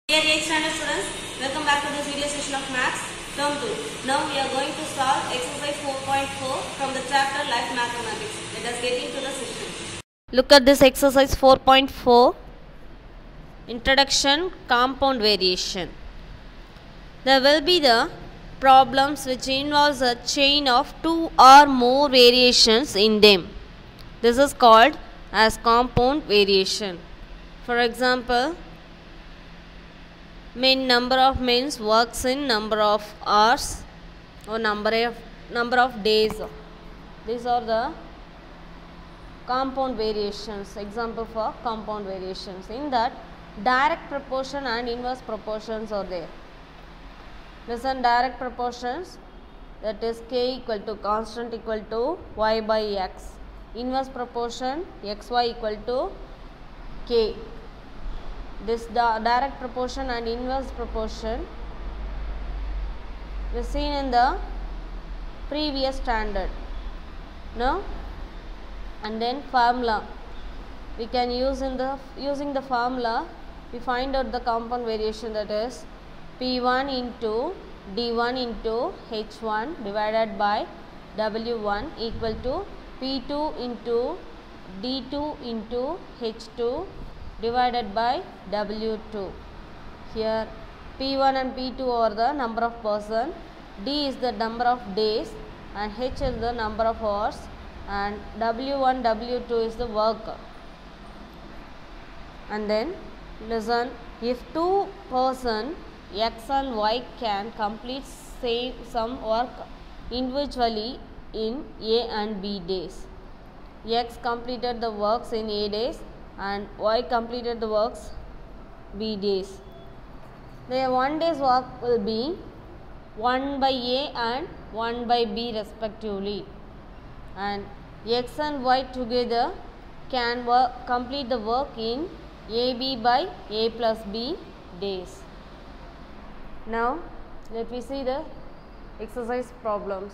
Dear 8th standard students, welcome back to this video session of Maths Term 2. Now we are going to solve exercise 4.4 from the chapter Life Mathematics. Let us get into the session. Look at this exercise 4.4. Introduction, compound variation. There will be the problems which involves a chain of two or more variations in them. This is called as compound variation. For example, number of men works in number of hours or number of days. These are the compound variations. Example for compound variations. In that, direct proportion and inverse proportions are there. Listen, direct proportions, that is k equal to constant equal to y by x. Inverse proportion, xy equal to k. This direct proportion and inverse proportion was seen in the previous standard. No? And then formula. We can use using the formula, we find out the compound variation, that is P1 into D1 into H1 divided by W1 equal to P2 into D2 into H2 divided by W2. Here P1 and P2 are the number of person, D is the number of days, and H is the number of hours, and W1, W2 is the work. And then listen, if two person X and Y can complete some work individually in A and B days. X completed the works in A days and Y completed the works B days. Their one day's work will be 1 by A and 1 by B respectively, and X and Y together can complete the work in AB by A plus B days. Now let me see the exercise problems.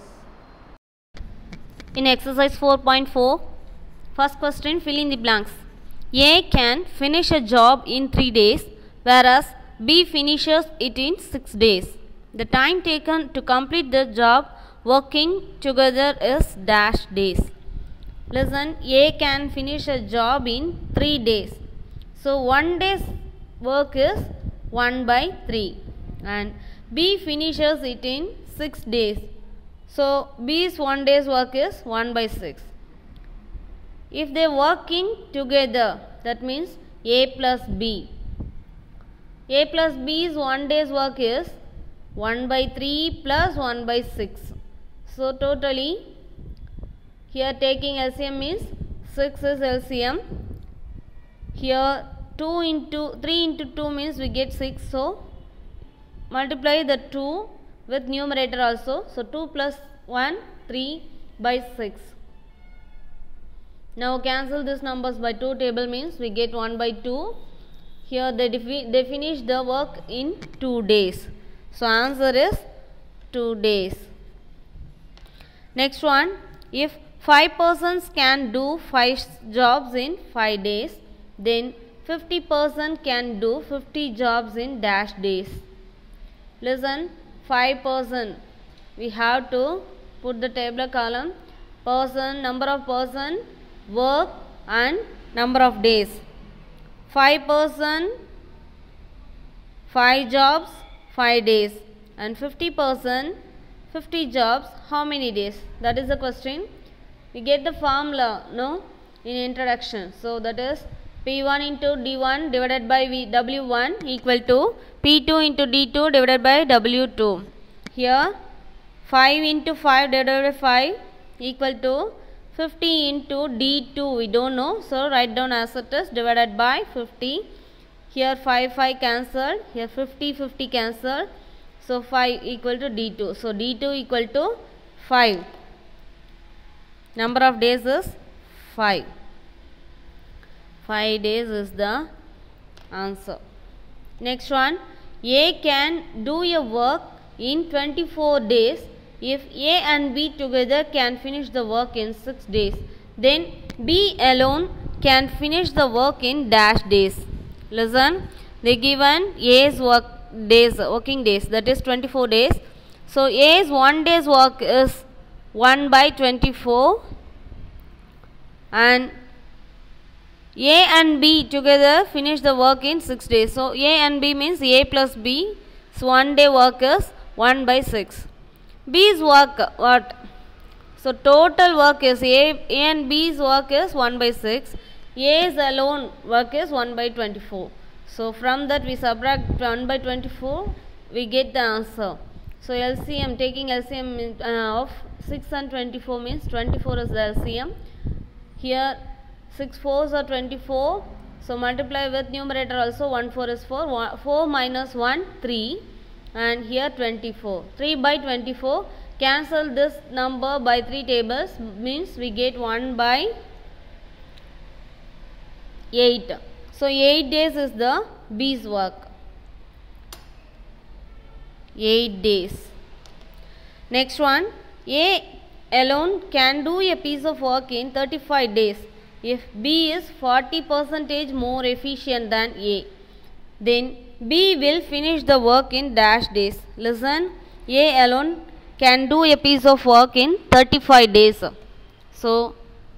In exercise 4.4, first question, fill in the blanks. A can finish a job in 3 days, whereas B finishes it in 6 days. The time taken to complete the job working together is dash days. Listen, A can finish a job in 3 days. So 1 day's work is 1 by 3, and B finishes it in 6 days. So B's 1 day's work is 1 by 6. If they are working together, that means A plus B. A plus B's 1 day's work is 1 by 3 plus 1 by 6. So totally, here taking LCM means 6 is LCM. Here 3 into 2 means we get 6. So multiply the 2 with numerator also. So 2 plus 1, 3 by 6. Now cancel these numbers by 2 table means we get 1 by 2. Here they finish the work in 2 days. So answer is 2 days. Next one, if 5 persons can do 5 jobs in 5 days, then 50 persons can do 50 jobs in dash days. Listen, 5 person, we have to put the tabular column, person, number of person, work and number of days. 5 person, 5 jobs, 5 days, and 50 person, 50 jobs, how many days? That is the question. We get the formula, no, in introduction. So that is P1 into D1 divided by W1 equal to P2 into D2 divided by W2. Here 5 into 5 divided by 5 equal to 50 into D2, we don't know, so write down as it is, divided by 50. Here 5 cancelled, here 50 cancelled, so 5 equal to D2. So D2 equal to 5. Number of days is 5. 5 days is the answer. Next one, A can do a work in 24 days if A and B together can finish the work in 6 days. Then B alone can finish the work in dash days. Listen, they given A's working days, that is 24 days. So A's 1 day's work is 1 by 24, and A and B together finish the work in 6 days. So A and B means A plus B. So 1 day work is 1 by 6. B's work what? So total work is A and B's work is 1 by 6. A's alone work is 1 by 24. So from that we subtract 1 by 24, we get the answer. So LCM, taking LCM of 6 and 24 means 24 is the LCM. Here 6 4s are 24. So multiply with numerator also, 1 4 is 4. 4 minus 1, 3. And here 24. 3 by 24. Cancel this number by 3 tables, means we get 1 by 8. So 8 days is the B's work. 8 days. Next one, A alone can do a piece of work in 35 days if B is 40% more efficient than A. Then B will finish the work in dash days. Listen, A alone can do a piece of work in 35 days. So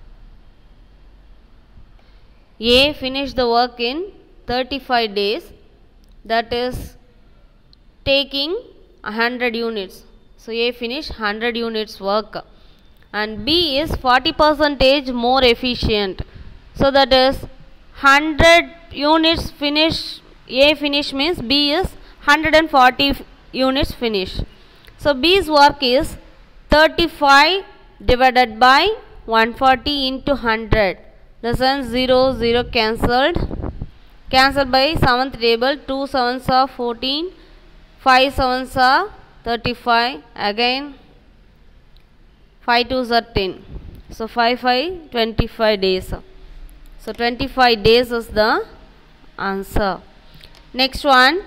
A finished the work in 35 days, that is taking 100 units. So A finished 100 units work, and B is 40% more efficient. So that is 100 units finish. A finish means B is 140 units finish. So B's work is 35 divided by 140 into 100. Listen, 0 0 cancelled. Cancelled by 7th table. 2 7s are 14. 5 7s are 35. Again 5 2s are 10. So 5 5 25 days. So 25 days is the answer. Next one,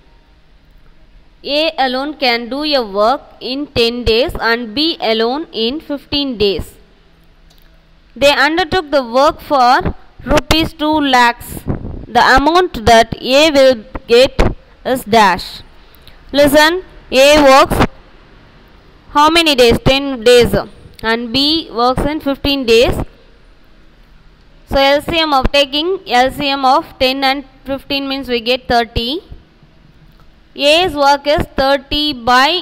A alone can do a work in 10 days and B alone in 15 days. They undertook the work for rupees 2 lakhs. The amount that A will get is dash. Listen, A works how many days? 10 days. And B works in 15 days. So LCM of taking LCM of 10 and 15 means we get 30. A's work is 30 by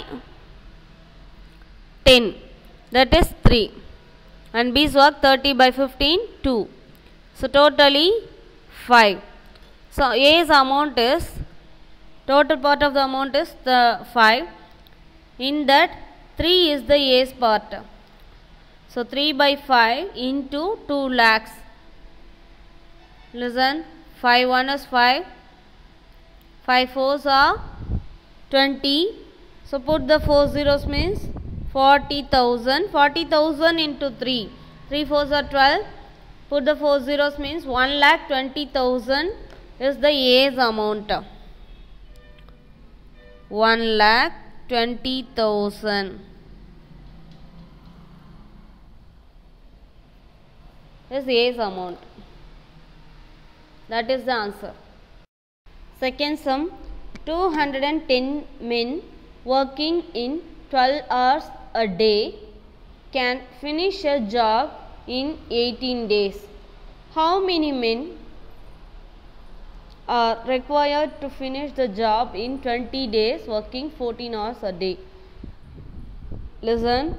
10, that is 3. And B's work 30 by 15, 2. So totally 5. So A's amount is, total part of the amount is the 5. In that 3 is the A's part. So 3 by 5 into 2 lakhs. Listen, 5 1 is 5. 5 4s are 20. So put the 4 zeros means 40,000. 40,000 into 3. 3 4s are 12. Put the 4 zeros means 1,20,000 is the A's amount. 1,20,000 is A's amount. That is the answer. Second sum, 210 men working in 12 hours a day can finish a job in 18 days. How many men are required to finish the job in 20 days working 14 hours a day? Listen.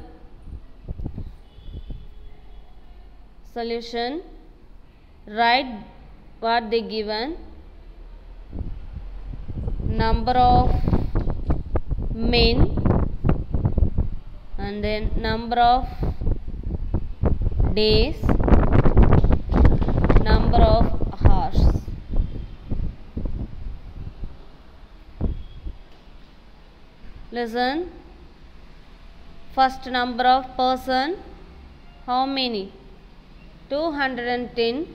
Solution. Write what they given. Number of men and then number of days, number of hours. Listen. First, number of person, how many? 210.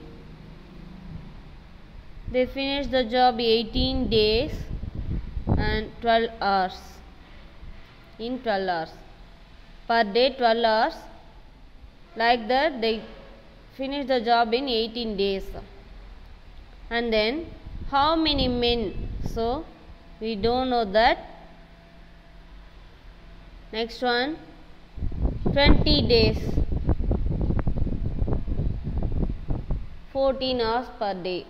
They finish the job 18 days and 12 hours. In 12 hours. Per day 12 hours. Like that they finish the job in 18 days. And then how many men? So we don't know that. Next one, 20 days, 14 hours per day.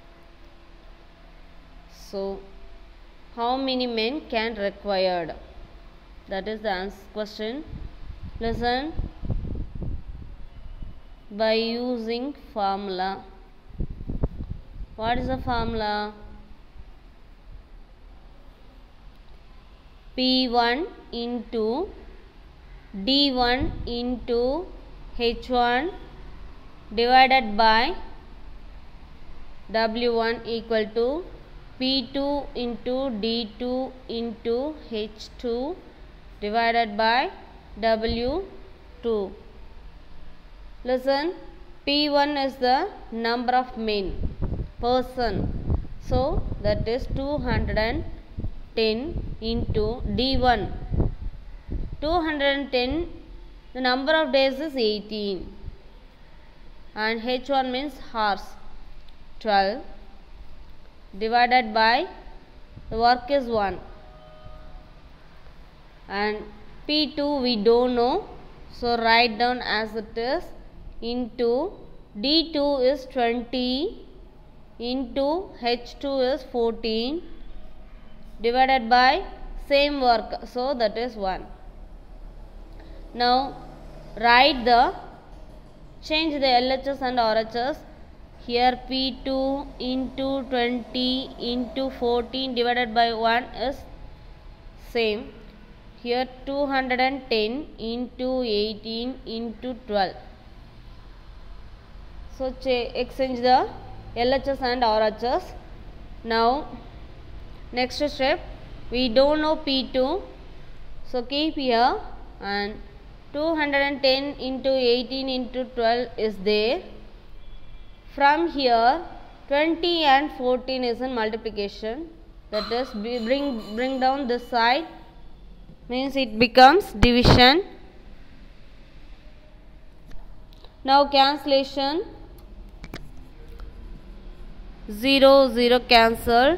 So how many men can required? That is the answer question. Listen by using formula. What is the formula? P1 into D1 into H1 divided by W1 equal to P2 into D2 into H2 divided by W2. Listen, P1 is the number of men, person. So that is 210 into D1. 210, the number of days is 18. And H1 means hours, 12 divided by the work is 1. And P2 we don't know, so write down as it is, into D2 is 20 into H2 is 14 divided by same work, so that is 1. Now write the, change the LHS and RHS. Here P2 into 20 into 14 divided by 1 is same. Here 210 into 18 into 12. So exchange the LHS and RHS. Now next step, we don't know P2, so keep here, and 210 into 18 into 12 is there. From here 20 and 14 is in multiplication, that is bring down this side, means it becomes division. Now cancellation, 0 0 cancelled.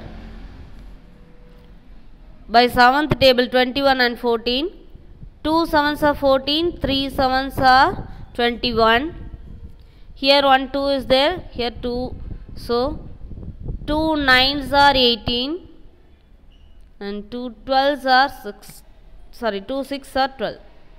By 7th table, 21 and 14, 2 7s are 14, 3 7s are 21. Here 1 2 is there, here 2, so 2 9s are 18 and 2 12s are 6, sorry 2 6 are 12.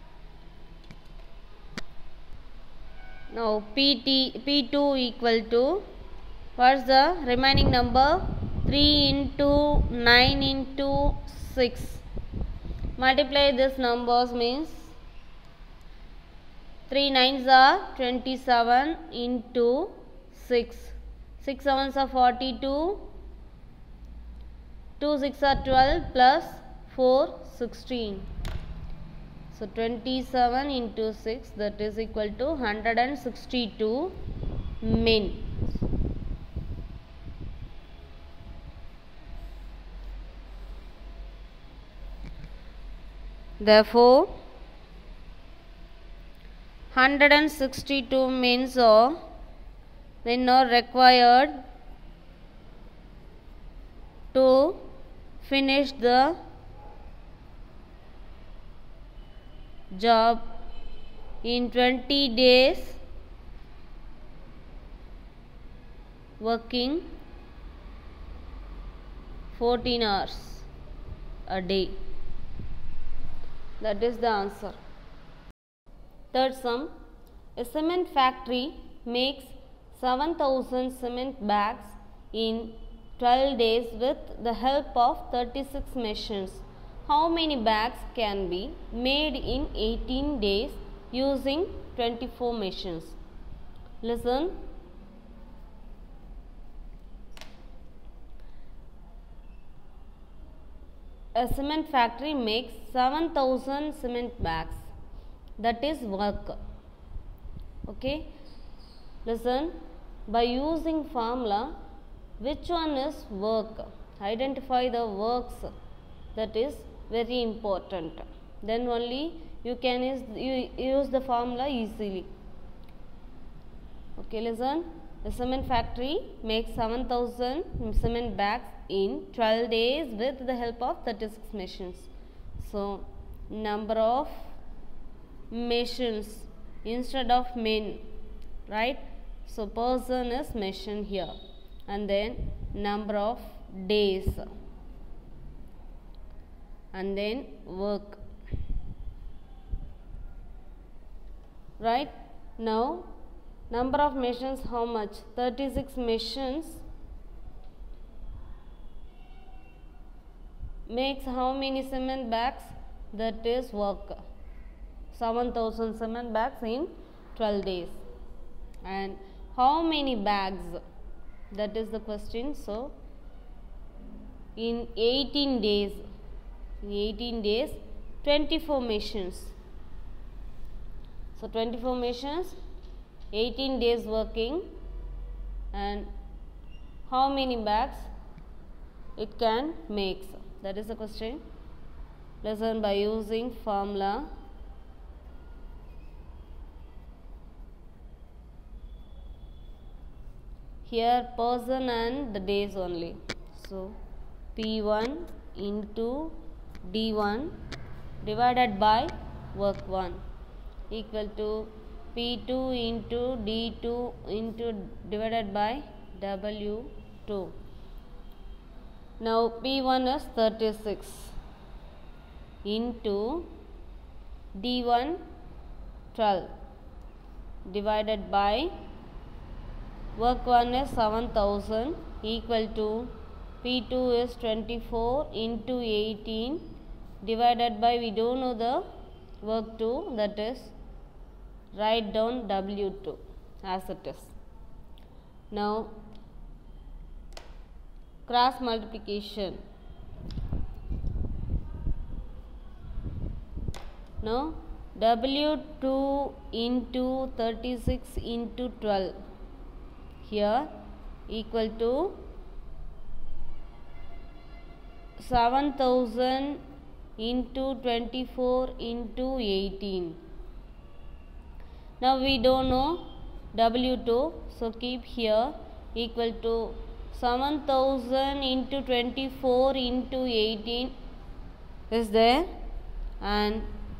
Now P2 equal to, what is the remaining number? 3 into 9 into 6. Multiply this numbers, means 3 9s are 27 into 6. 6 7s are 42. 2 6 are 12 plus 4 16. So 27 into 6, that is equal to 162 men. Therefore 162 men are required to finish the job in 20 days, working 14 hours a day. That is the answer. Third sum, a cement factory makes 7,000 cement bags in 12 days with the help of 36 machines. How many bags can be made in 18 days using 24 machines? Listen. A cement factory makes 7,000 cement bags. That is work. Okay. Listen. By using formula, which one is work? Identify the works. That is very important. Then only you can use the formula easily. Okay, listen. A cement factory makes 7,000 cement bags in 12 days with the help of 36 machines. So, number of machines instead of men, right? So, person is mentioned here, and then number of days, and then work, right? Now, number of machines, how much? 36 machines makes how many cement bags? That is work. 7,000 cement bags in 12 days. And how many bags? That is the question. So, in 18 days, 24 machines. So, 24 machines, 18 days working, and how many bags it can make? That is the question. Listen by using formula. Here person and the days only. So, P1 into D1 divided by work 1 equal to P2 into D2 into divided by W2. Now, P1 is 36 into D1 12 divided by work 1 is 7,000 equal to P2 is 24 into 18 divided by, we don't know the work 2, that is write down W2 as it is. Now, cross multiplication. Now, W2 into 36 into 12 here equal to 7,000 into 24 into 18. Now, we don't know W2, so keep here equal to 7,000 into 24 into 18 is there, and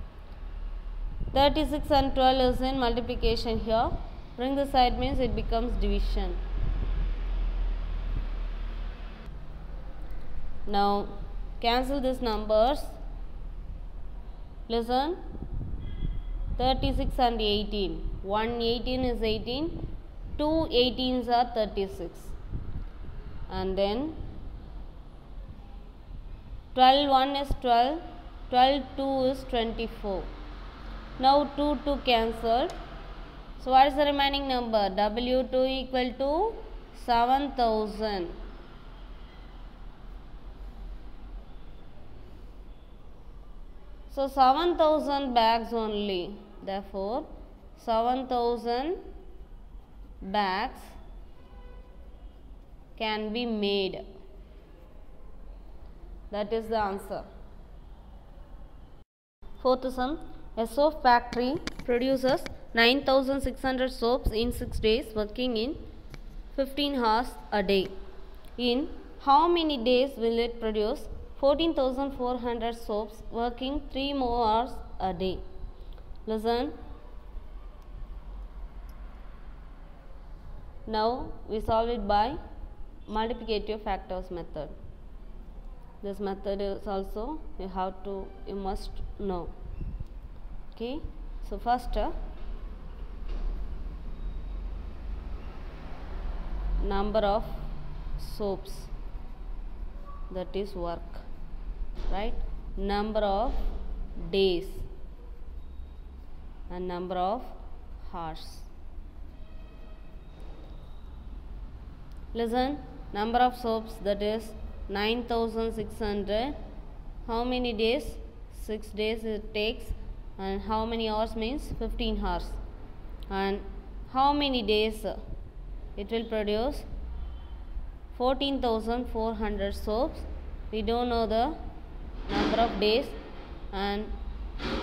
36 and 12 is in multiplication here. Bring the side means it becomes division. Now, cancel these numbers. Listen, 36 and 18. 1 18 is 18, 2 18s are 36. And then 12 1 is 12, 12 2 is 24. Now 2 cancelled. So, what is the remaining number? W2 equal to 7,000. So, 7,000 bags only. Therefore, 7,000 bags can be made. That is the answer. Fourth sum. A soap factory produces 9,600 soaps in 6 days, working in 15 hours a day. In how many days will it produce 14,400 soaps, working 3 more hours a day? Listen. Now we solve it by multiplicative factors method. This method is also you must know. Okay. So first number of soaps, that is work, right? Number of days and number of hours. Listen, number of soaps, that is 9,600. How many days? 6 days it takes. And how many hours means 15 hours. And how many days it will produce? 14,400 soaps. We don't know the number of days, and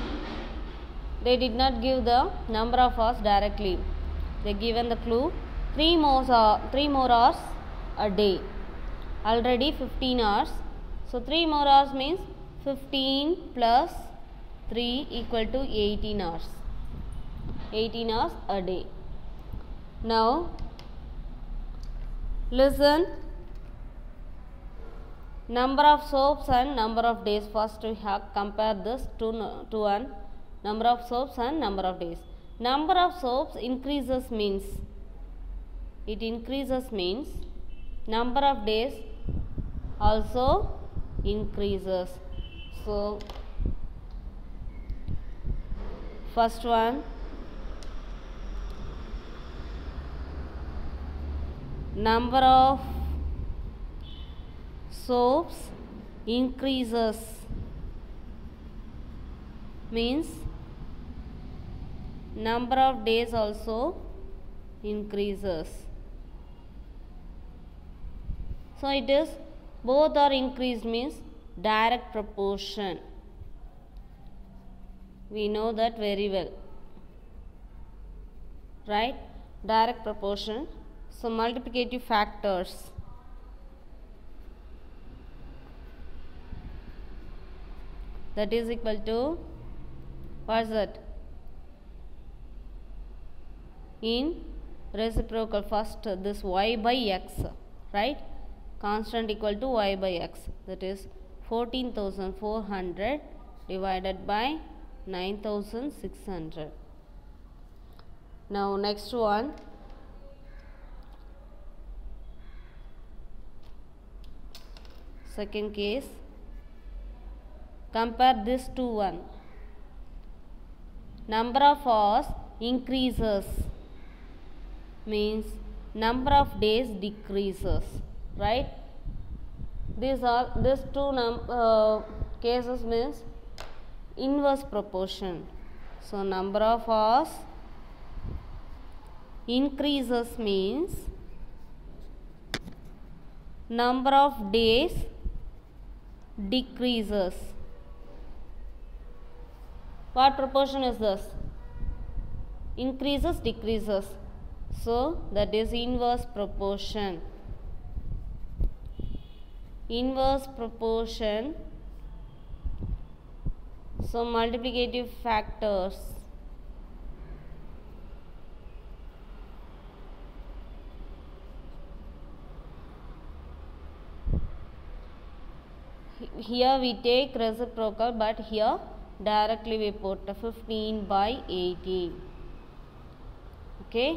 they did not give the number of hours directly. They given the clue 3 more hours a day. Already 15 hours. So 3 more hours means 15 plus 3 equal to 18 hours. 18 hours a day. Now listen. Number of soaps and number of days. First we have compare this to one. Number of soaps and number of days. Number of soaps increases means, it increases means number of days also increases. So first one, number of soaps increases means number of days also increases. So it is both are increased means direct proportion. We know that very well, right? Direct proportion. So multiplicative factors. That is equal to, what is that? In reciprocal, first this y by x, right? Constant equal to y by x. That is 14,400 divided by 9,600. Now next one. Second case. Compare this to one. Number of hours increases means number of days decreases, right? These two cases means inverse proportion. So number of hours increases means number of days decreases. What proportion is this? Increases, decreases. So that is inverse proportion. Inverse proportion. So multiplicative factors. Here we take reciprocal, but here directly we put 15 by 18. Okay.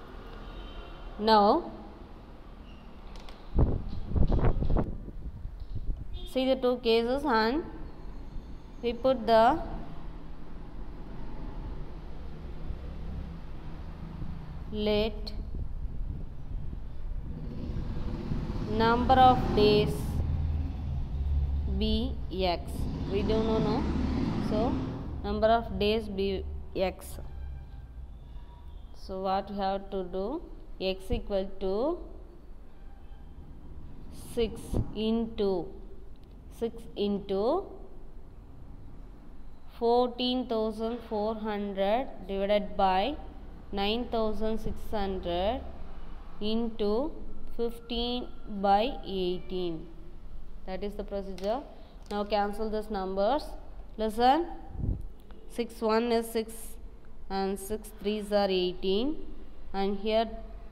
Now see the two cases and we put the let number of days be x. We do not know. So number of days be x. So what we have to do? X equal to 6 into 14,400 divided by 9,600 into 15 by 18. That is the procedure. Now cancel these numbers. Listen. 6 1 is 6 and 6 3s are 18, and here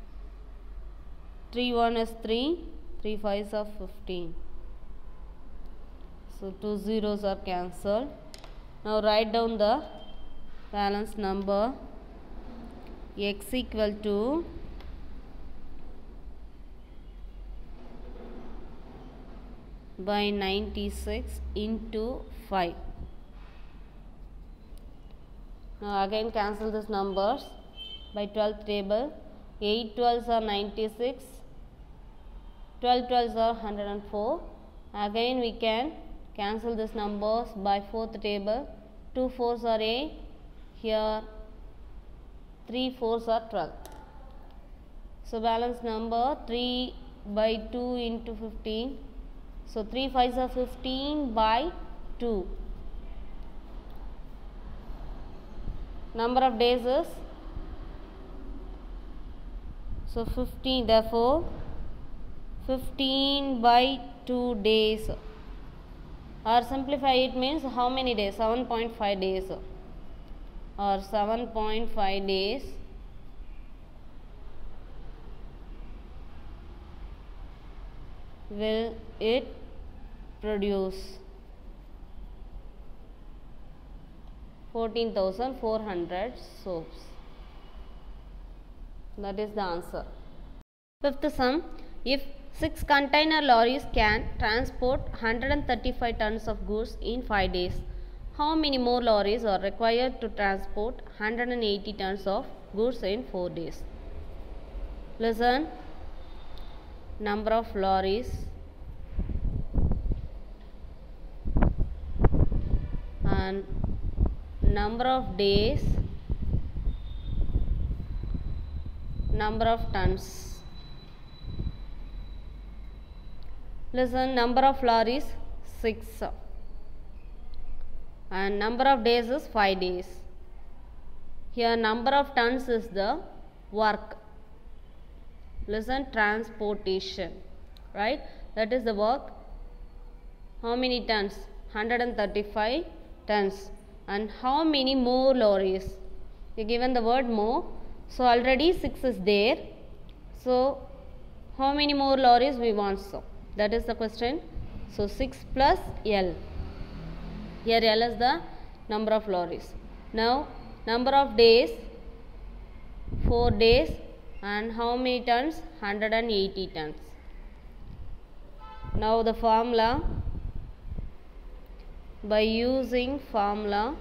3 1 is 3, 3 5s are 15. So 2 zeros are cancelled. Now write down the balance number. X equal to by 96 into 5. Now again cancel these numbers by 12th table. 8 12s are 96, 12 12s are 104. Again we can cancel these numbers by 4th table. 2 4s are 8, here 3 4s are 12. So balance number 3 by 2 into 15. So 3 5s are 15 by 2. Number of days is, So 15, therefore 15 by 2 days, or simplify it means how many days? 7.5 days, or 7.5 days will it produce 14,400 soaps. That is the answer. Fifth sum, if 6 container lorries can transport 135 tons of goods in 5 days, how many more lorries are required to transport 180 tons of goods in 4 days? Listen, number of lorries and number of days, number of tons. Listen, number of lorries 6 and number of days is 5 days. Here number of tons is the work. Listen, transportation, right? That is the work. How many tons? 135 tons. And how many more lorries? You given the word more. So already 6 is there. So how many more lorries we want? So that is the question. So 6 plus L. Here L is the number of lorries. Now number of days, 4 days, and how many tons? 180 tons. Now the formula, by using formula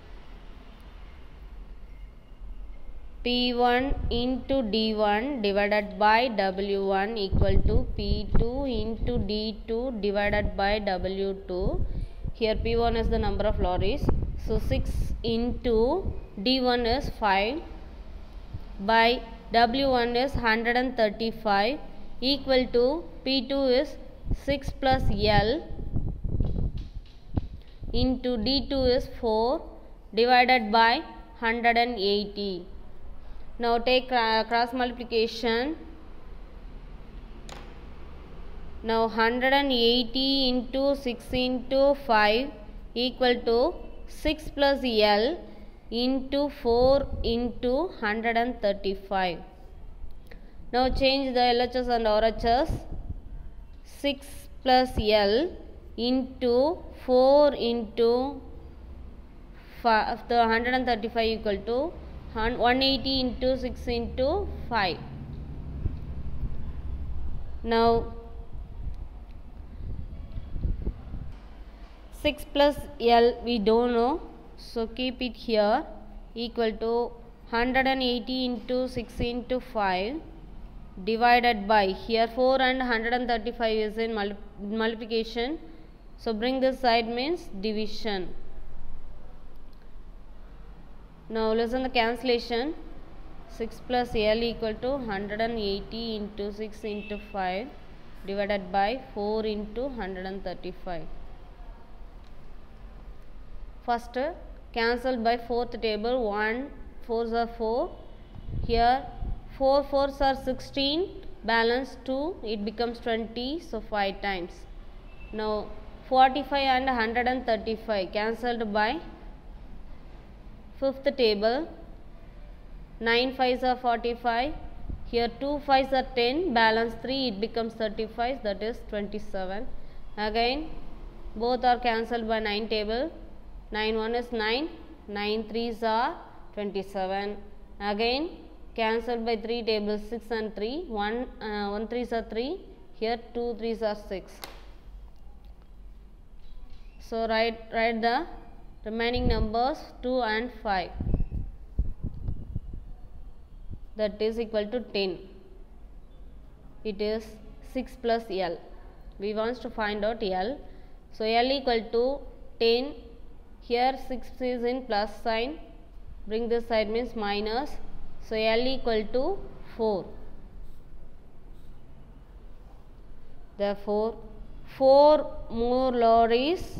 P1 into D1 divided by W1 equal to P2 into D2 divided by W2. Here P1 is the number of lorries. So 6 into D1 is 5 by W1 is 135 equal to P2 is 6 plus L into D2 is 4 divided by 180. Now take cross multiplication. Now 180 into 6 into 5 equal to 6 plus L into 4 into 135. Now change the LHS and RHS. 6 plus L into 4 into 5, the 135 equal to 180 into 6 into 5. Now 6 plus L we don't know, so keep it here, equal to 180 into 6 into 5 divided by, here 4 and 135 is in multiplication, so bring this side means division. Now listen the cancellation. 6 plus L equal to 180 into 6 into 5 divided by 4 into 135. First cancelled by fourth table. 1 4s are 4. Here 4 4s are 16. Balance 2. It becomes 20. So 5 times. Now 45 and 135 cancelled by fifth table. 9 5s are 45. Here 2 5s are 10. Balance 3. It becomes 35. That is 27. Again both are cancelled by 9 table. 9 1 is 9. 9 3s are 27. Again cancelled by 3 tables. 6 and 3. 1 3s are 3. Here 2 3s are 6. So write the remaining numbers 2 and 5. That is equal to 10. It is 6 plus L. We want to find out L. So L equal to 10. Here 6 is in plus sign. Bring this side means minus. So L equal to 4. Therefore 4 more lorries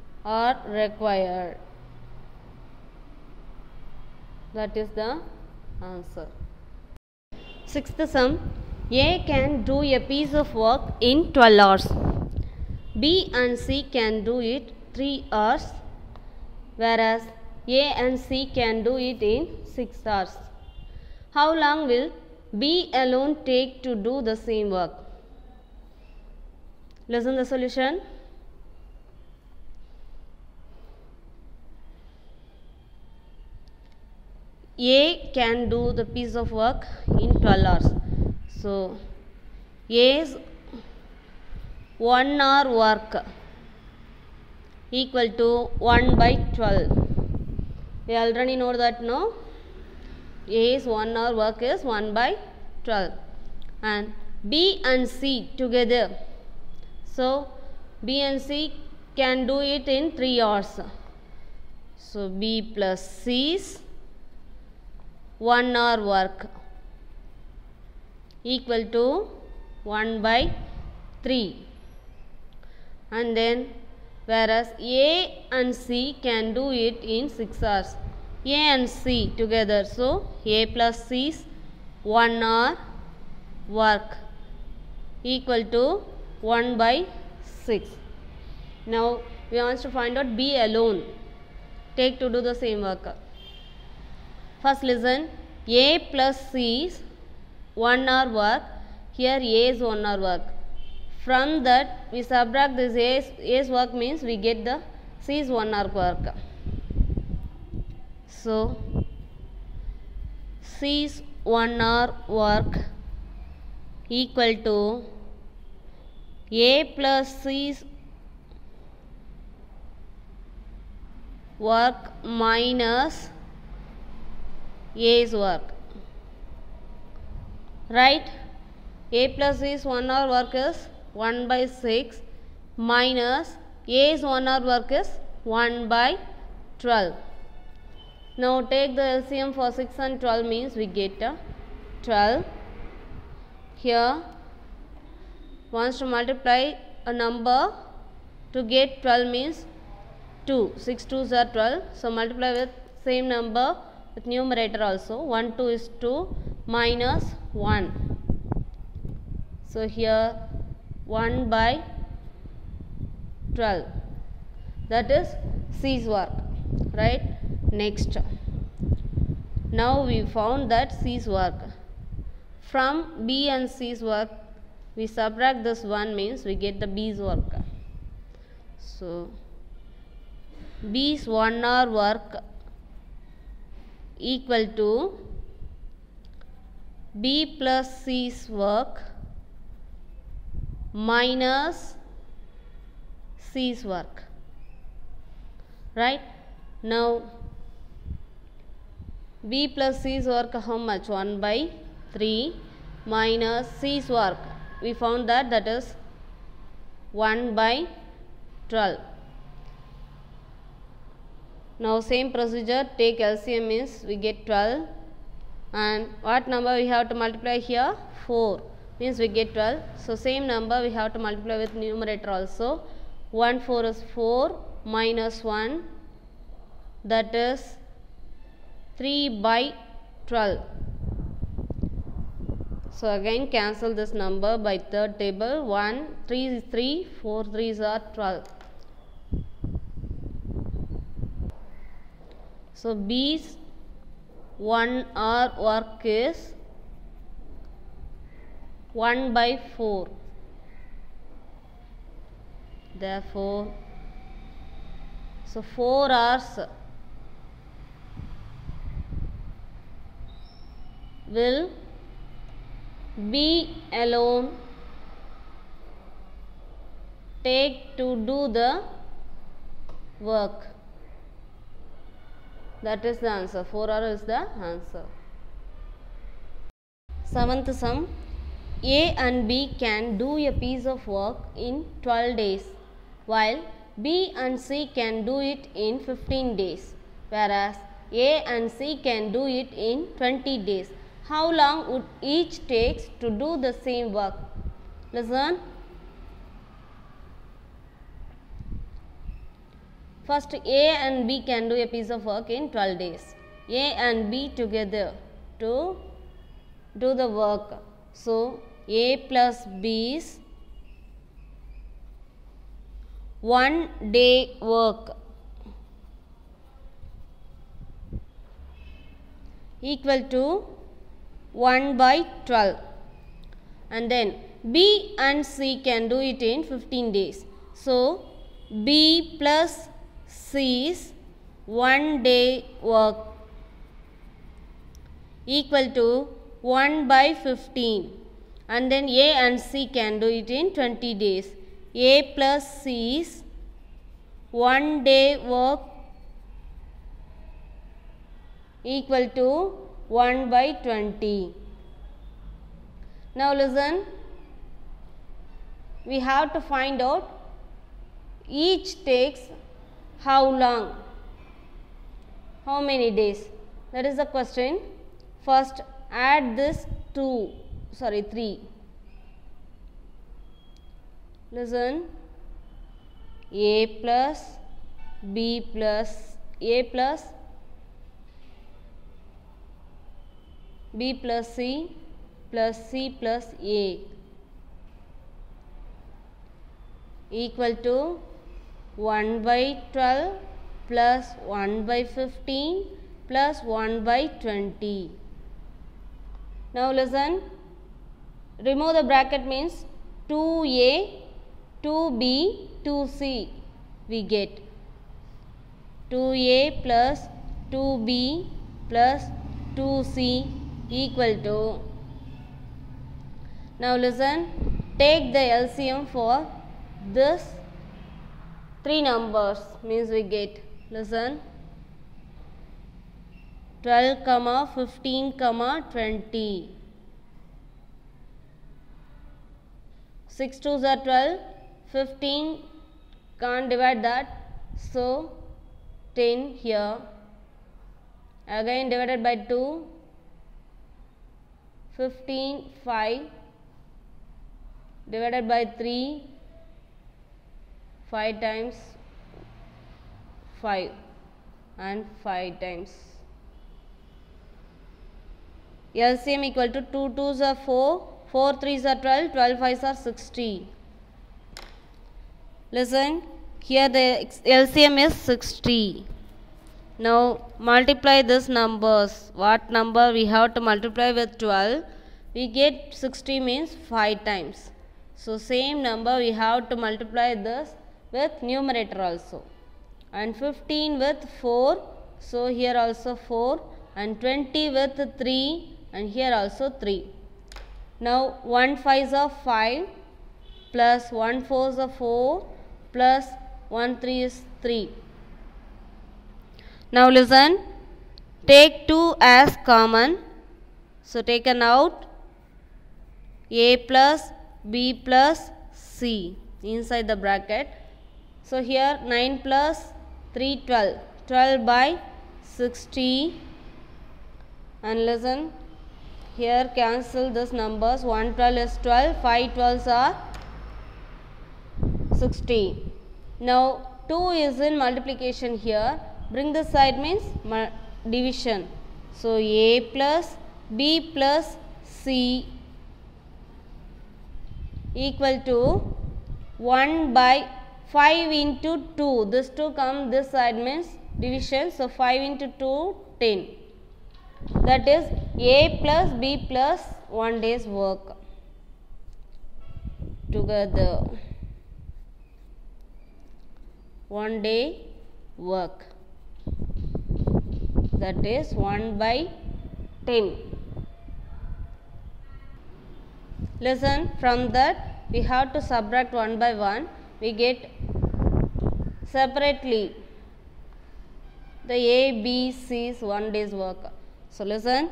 are required. That is the answer. Sixth sum, A can do a piece of work in 12 hours. B and C can do it 3 hours, whereas A and C can do it in 6 hours. How long will B alone take to do the same work? Listen the solution. A can do the piece of work in 12 hours. So, A's 1 hour work equal to 1 by 12. We already know that, no? A's 1 hour work is 1 by 12. And B and C together. So, B and C can do it in 3 hours. So, B plus C's 1 hour work equal to 1 by 3. And then whereas A and C can do it in 6 hours. A and C together. So, A plus C's 1 hour work equal to 1 by 6. Now, we want to find out B alone take to do the same work. First listen, A plus C's 1 hour work, here A's 1 hour work. From that we subtract this A's work, means we get the C's 1 hour work. So, C's 1 hour work equal to A plus C's work minus A's work, right? A plus C's 1 hour work is 1 by 6 minus A's 1 hour work is 1 by 12. Now take the LCM for 6 and 12, means we get 12. Here wants to multiply a number to get 12, means 2. 6 2s are 12. So multiply with same number with numerator also. 1 2 is 2 minus 1. So here 1 by 12. That is C's work, right? Next. Now we found that C's work. From B and C's work we subtract this 1, means we get the B's work. So B's 1 hour work equal to B plus C's work minus C's work, right? Now B plus C's work how much? 1 by 3 minus C's work. We found that is 1 by 12. Now same procedure, take LCM, means we get 12, and what number we have to multiply here? 4, means we get 12. So same number we have to multiply with numerator also. 1 4 is 4 minus 1, that is 3 by 12. So again cancel this number by third table. 1 3 is 3, 4 3s are 12. So B's 1 hour work is 1 by 4. Therefore, so 4 hours will B alone take to do the work. That is the answer. 4 hours is the answer. Seventh sum, A and B can do a piece of work in 12 days, while B and C can do it in 15 days, whereas A and C can do it in 20 days. How long would each take to do the same work? Listen. First, A and B can do a piece of work in 12 days. A and B together to do the work. So A plus B is 1 day work equal to 1 by 12, and then B and C can do it in 15 days. So B plus C is 1 day work equal to 1 by 15, and then A and C can do it in 20 days. A plus C is 1 day work equal to 1 by 20. Now listen, we have to find out each takes how long, how many days. That is the question. First add this 3. Listen, A plus B plus A plus B plus C plus A equal to 1 by 12 plus 1 by 15 plus 1 by 20. Now listen, remove the bracket means 2A, 2B, 2C we get 2A plus 2B plus 2C equal to. Now listen, take the LCM for this 3 numbers means we get, listen, 12, 15, 20. 6 2s are 12, 15 can't divide that, so 10 here, again divided by 2, 15, 5, divided by 3, 5 times 5 and 5 times. LCM equal to 2 2s are 4, 4 3s are 12, 12 5s are 60. Listen, here the LCM is 60. Now multiply these numbers. What number we have to multiply with 12? We get 60 means 5 times. So same number we have to multiply this with numerator also. And 15 with 4. So here also 4. And 20 with 3. And here also 3. Now 1 5s are 5 plus 1 4s are 4 plus 1 3 is 3. Now listen, take 2 as common. So taken out A plus B plus C inside the bracket. So here 9 plus 3 12. 12 by 60. And listen, here cancel this numbers. 1 12 is 12. 5 12s are 60. Now 2 is in multiplication here. Bring this side means division. So A plus B plus C equal to 1 by 5 into 2. This 2 come this side means division. So 5 into 2, 10. That is A plus B plus 1 day's work together. 1 day work. That is 1 by 10. Listen, from that we have to subtract 1 by 1. We get separately the A, B, C's 1 day's work. So listen,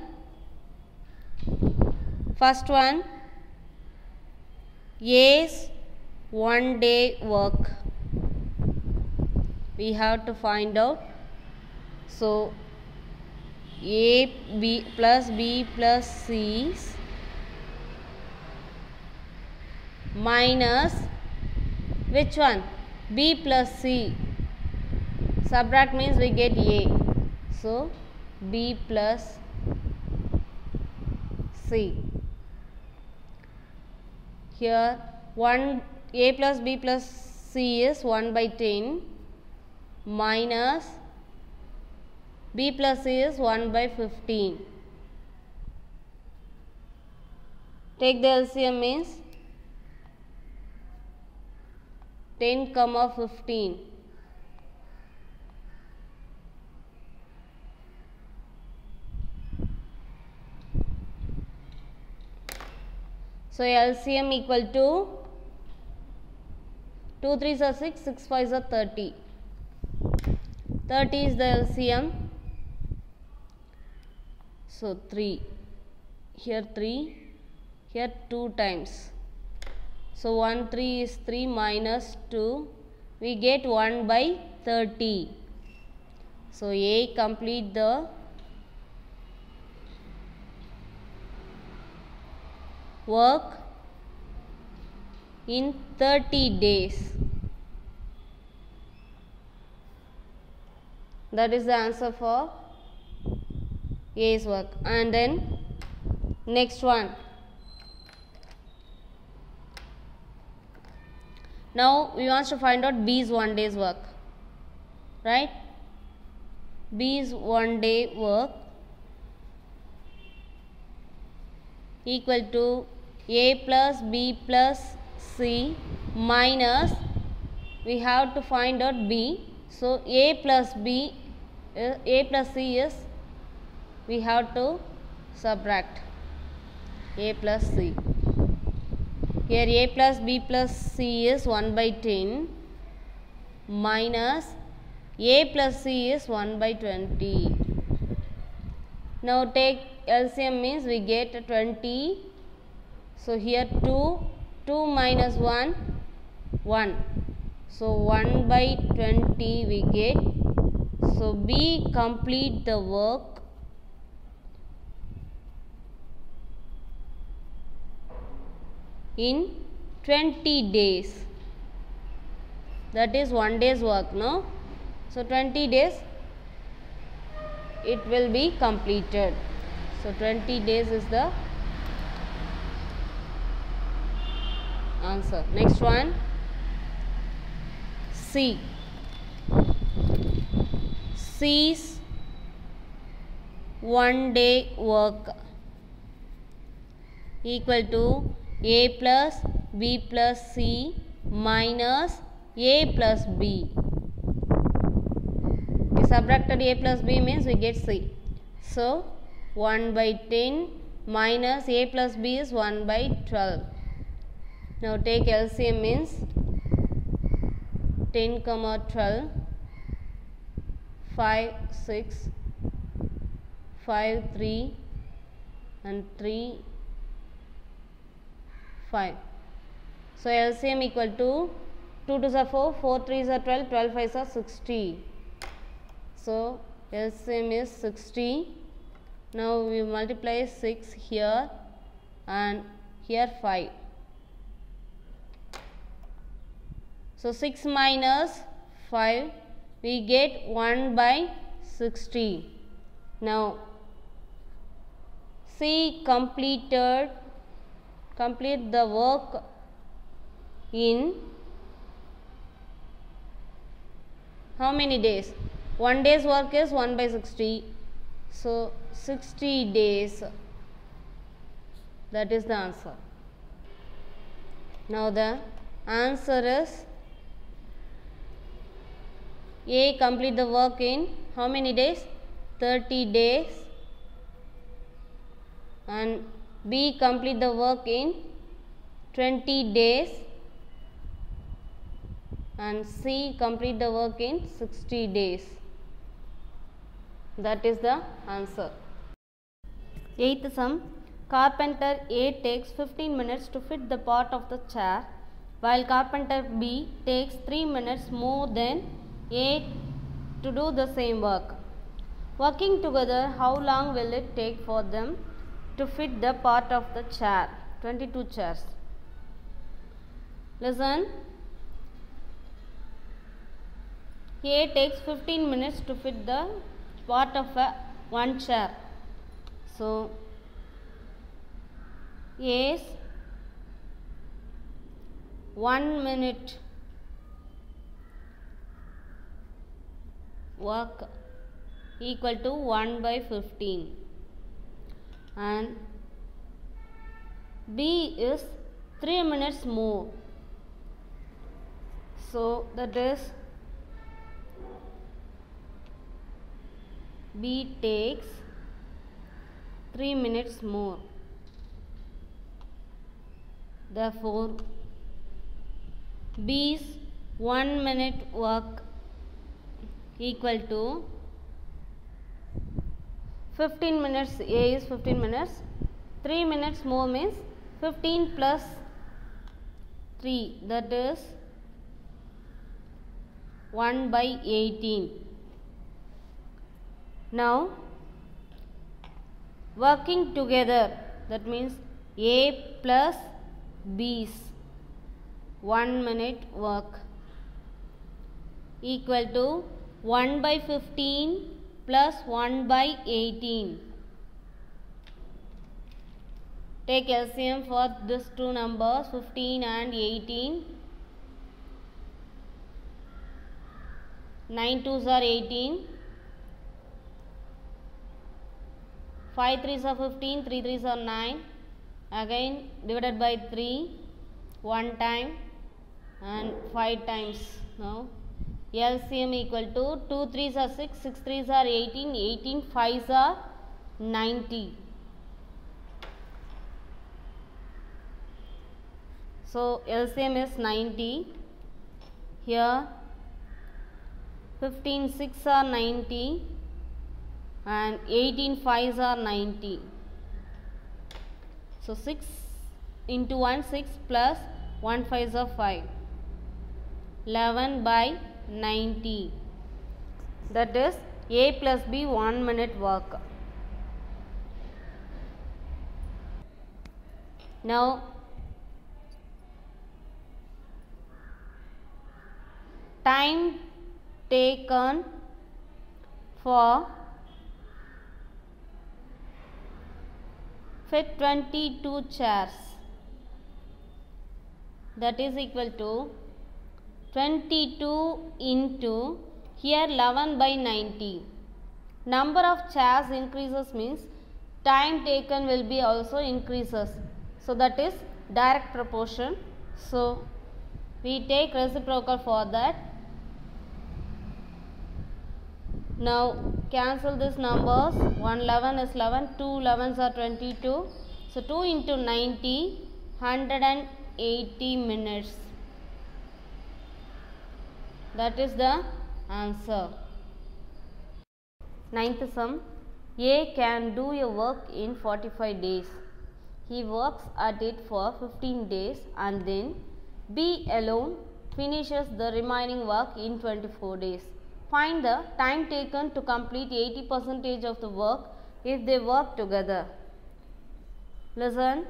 first one, A's 1 day work we have to find out. So A B plus B plus C's minus which one? B plus C. Subtract means we get A. So B plus C. Here 1 A plus B plus C is 1 by 10 minus B plus C is 1 by 15. Take the LCM means 10 comma 15. So LCM equal to 2 3s are 6, 6 5s are 30. 30 is the LCM. So 3, here 3, here 2 times. So 1 3 is 3 minus 2, we get 1 by 30. So A complete the work in 30 days. That is the answer for A's work. And then next one. Now we want to find out B's 1 day's work, right? B's 1 day work equal to A plus B plus C minus, we have to find out B. So A plus B, A plus C is, we have to subtract A plus C. Here A plus B plus C is 1 by 10 minus A plus C is 1 by 20. Now take LCM means we get 20. So here 2 minus 1, 1. So 1 by 20 we get. So B complete the work in 20 days. That is 1 day's work, no? So 20 days it will be completed. So 20 days is the answer. Next one, C. C's 1 day work equal to A plus B plus C minus A plus B. We subtracted A plus B means we get C. So 1 by 10 minus A plus B is 1 by 12. Now take LCM means 10 comma 12, 5 6, 5 3 and 3 5. So LCM equal to 2 2s are 4, 4 3s are 12, 12 5s are 60. So LCM is 60. Now we multiply 6 here and here 5. So 6 minus 5 we get 1 by 60. Now C complete the work in how many days? 1 day's work is 1 by 60. So 60 days. That is the answer. Now the answer is A complete the work in how many days? 30 days. And B complete the work in 20 days. And C complete the work in 60 days. That is the answer. 8th sum. Carpenter A takes 15 minutes to fit the part of the chair, while carpenter B takes 3 minutes more than A to do the same work. Working together, how long will it take for them to fit the part of the chair? 22 chairs. Listen. A takes 15 minutes to fit the part of one chair. So A's 1 minute work equal to 1 by 15 and B is 3 minutes more. So that is B takes 3 minutes more. Therefore, B's 1 minute work equal to 15 minutes. A is 15 minutes. 3 minutes more means 15 plus 3, that is 1 by 18. Now, working together, that means A plus B's 1 minute work equal to 1 by 15 plus 1 by 18. Take LCM for these two numbers 15 and 18. 9 2s are 18. 5 3s are 15. 3 3s are 9. Again divided by 3 1 time and 5 times. Now LCM equal to 2 3s are 6. 6 3s are 18. 18 5s are 90. So LCM is 90. Here 15 6 are 90 and 18 5s are 90. So 6 into 1 6 plus 1 5s are 5. 11 by 90. That is A plus B 1 minute work. Now time taken for fit 22 chairs, that is equal to 22 into here 11 by 90. Number of chairs increases means time taken will be also increases. So that is direct proportion. So we take reciprocal for that. Now cancel these numbers. 1 11 is 11, 2 11s are 22. So 2 into 90, 180 minutes. That is the answer. Ninth sum. A can do a work in 45 days. He works at it for 15 days and then B alone finishes the remaining work in 24 days. Find the time taken to complete 80% of the work if they work together. Listen.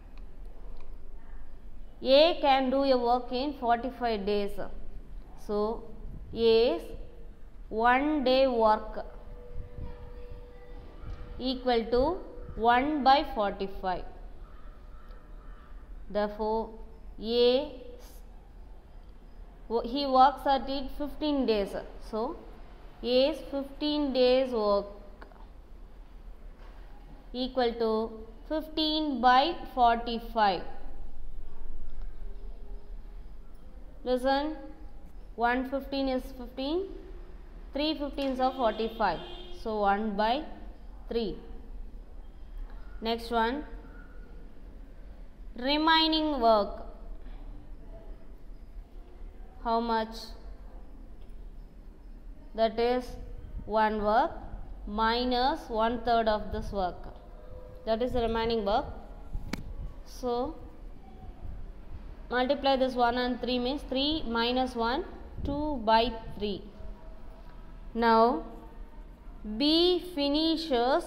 A can do a work in 45 days. So, A's 1 day work equal to 1 by 45. Therefore, he works at it 15 days. So, A's 15 days work equal to 15 by 45. Listen, 1 15 is 15, 3 15s are 45. So, 1 by 3. Next one, remaining work. How much? That is 1 work minus 1/3 of this work. That is the remaining work. So, multiply this 1 and 3 means 3 minus 1, 2 by 3. Now, B finishes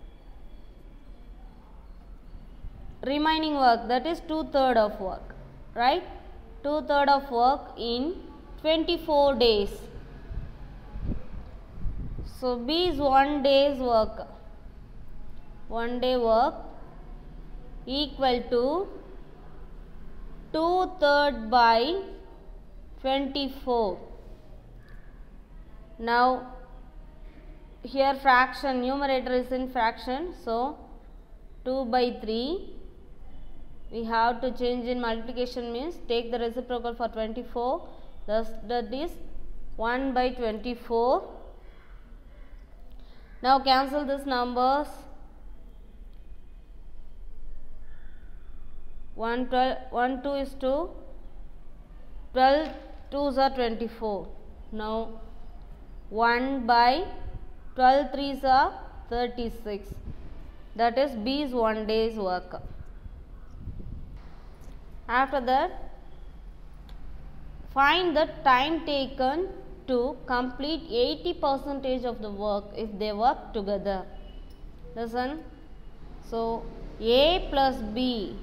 remaining work, that is 2/3 of work, right? 2/3 of work in 24 days. So, B is 1 day's work. 1 day work equal to 2/3 by 24. Now here fraction, numerator is in fraction, so 2 by 3. We have to change in multiplication, means take the reciprocal for 24, thus that is 1 by 24. Now cancel these numbers. 1 2 is 2, 12 2s are 24. Now 1 by 12 3s are 36. That is B's 1 day's work. After that, find the time taken to complete 80% of the work if they work together. Listen. So A plus B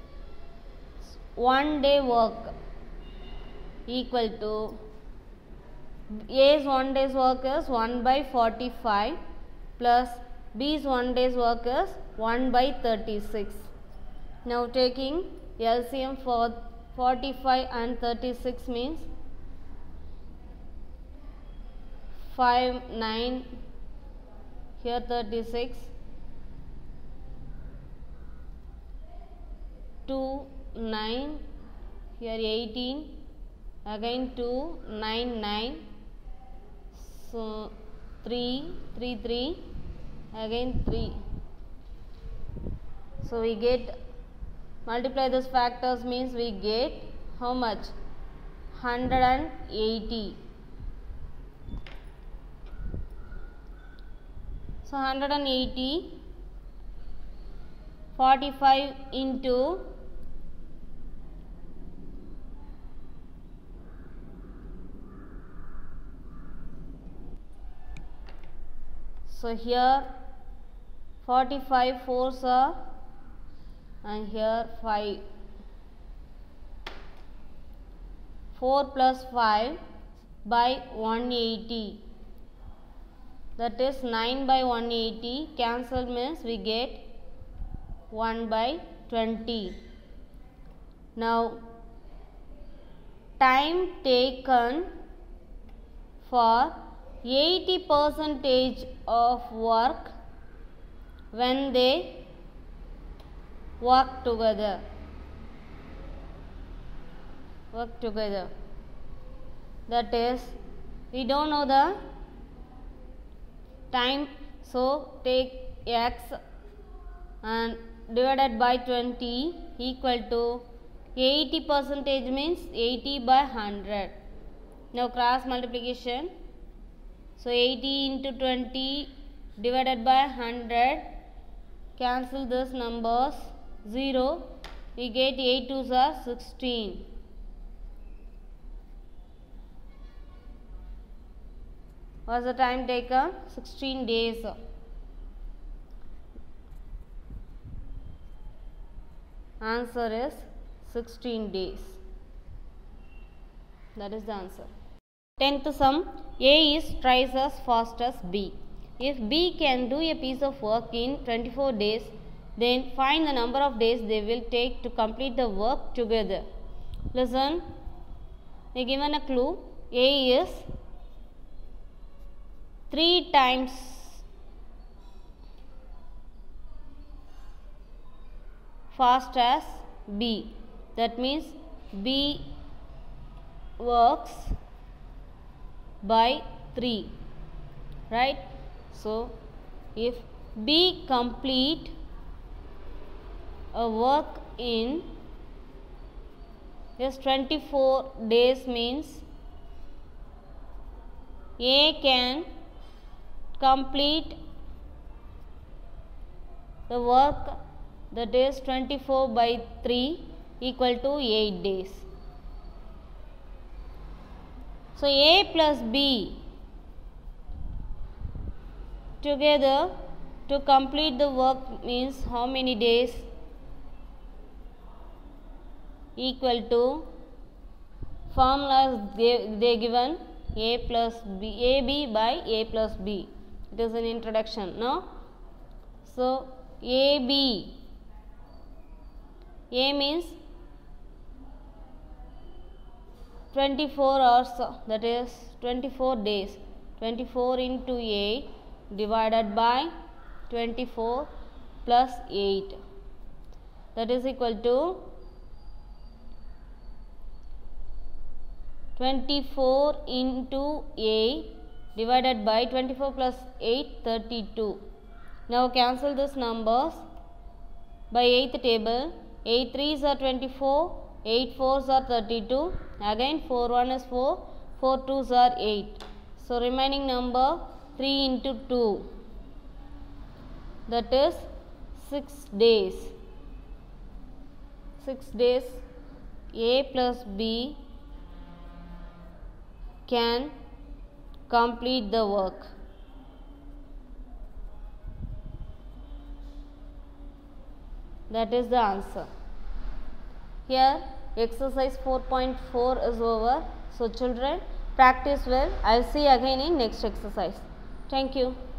1 day work equal to A's 1 day's work is 1 by 45 plus B's 1 day's work is 1 by 36. Now taking LCM for 45 and 36 means 5 9 here 36 2 9 here 18 again 2 9 9 so 3 3 3 again 3. So we get, multiply those factors means we get how much? 180. So 180 45 into 45 4s are and here 5. 4 plus 5 by 180. That is 9 by 180. Cancel means we get 1 by 20. Now time taken for 80% of work when they work together. That is, we don't know the time, so take x and divided by 20 equal to 80% means 80 by 100. Now cross multiplication. So 80 into 20 divided by 100. Cancel these numbers. 0. We get 8 2s are 16. What's the time taken? 16 days. Answer is 16 days. That is the answer. 10th sum. A is twice as fast as B. If B can do a piece of work in 24 days, then find the number of days they will take to complete the work together. Listen, they given a clue. A is 3 times fast as B. That means B works by 3, right? So if B complete a work in 24 days means A can complete the work, that is 24 by 3 equal to 8 days. So A plus B together to complete the work means how many days? Equal to, formula they given A plus B, AB by A plus B. It is an introduction, no? So AB A means 24 hours, that is 24 days. 24 into 8 divided by 24 plus 8, that is equal to 24 into 8 divided by 24 plus 8, 32. Now cancel these numbers by 8th table. 8 3s are 24, 8 4s are 32, again 4 1 is 4, 4 2s are 8. So remaining number 3 into 2, that is 6 days. 6 days A plus B can complete the work. That is the answer. Here exercise 4.4 is over. So children, practice well. I will see you again in next exercise. Thank you.